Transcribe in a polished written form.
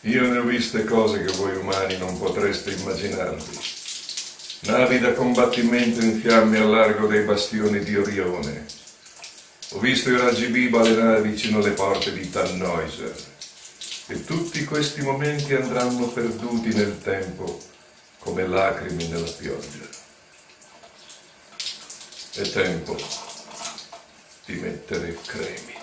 Io ne ho viste cose che voi umani non potreste immaginarvi. Navi da combattimento in fiamme al largo dei bastioni di Orione. Ho visto i raggi B balenare vicino alle porte di Tannhäuser. E tutti questi momenti andranno perduti nel tempo come lacrime nella pioggia. È tempo di mettere cremi.